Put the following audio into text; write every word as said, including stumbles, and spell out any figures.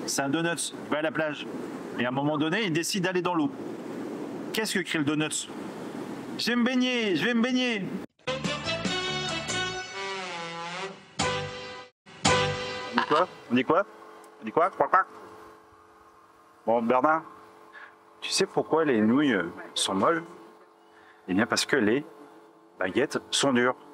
c'est un donut, il va à la plage. Et à un moment donné, il décide d'aller dans l'eau. Qu'est-ce que crie le donut? Je vais me baigner, je vais me baigner. On dit quoi? On dit quoi? On dit quoi? Quoi, quoi? Bon, Bernard, tu sais pourquoi les nouilles sont molles? Eh bien parce que les baguettes sont dures.